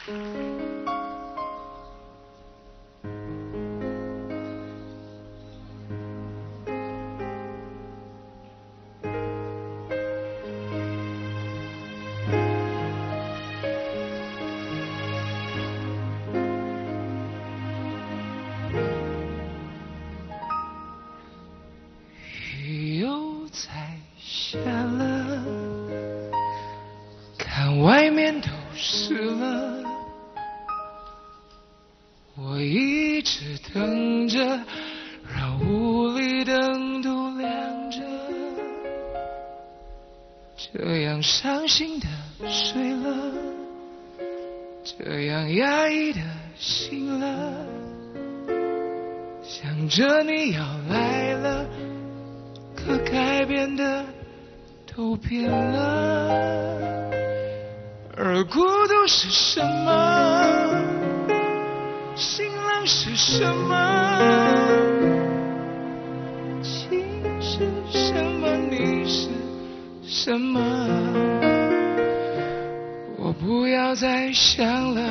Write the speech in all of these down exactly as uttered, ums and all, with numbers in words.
雨又在下了，看外面都湿了，我一直等着，让屋里灯都亮着，这样伤心的睡了，这样压抑的醒了，想着你要来了，可改变的都变了。而孤独是什么？心冷是什么？情是什么？你是什么？我不要再想了，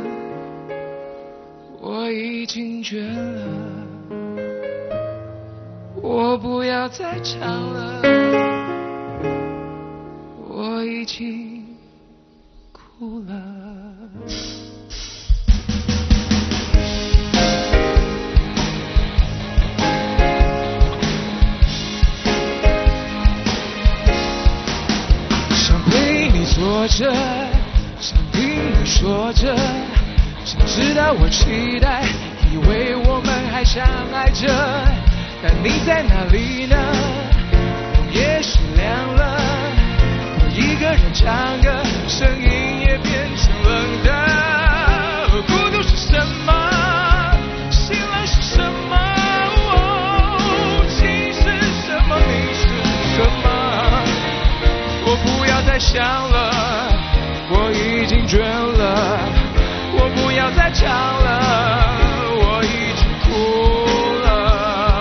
我已经倦了。我不要再唱了，我已经哭了。想陪你坐着，想听你说着，想知道我期待，以为我们还相爱着。但你在哪里呢？风也是凉了，我一个人唱歌，声音也变成冷的。孤独是什么？心冷是什么？哦，情是什么？你是什么？我不要再想了，我已经倦了。我不要再唱了，我已经哭了。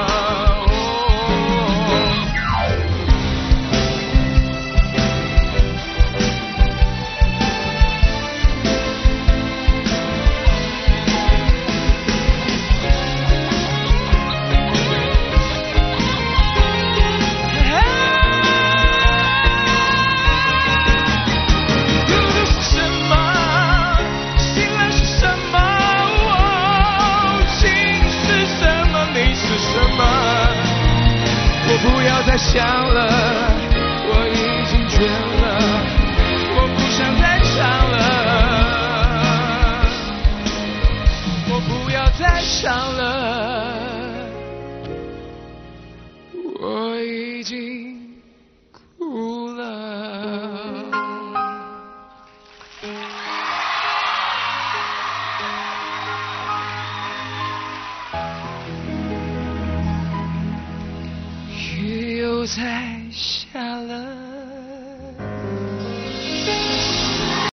不要再想了，我已经倦了，我不想再唱了，我不要再唱了，我已经哭了。雨又在下了，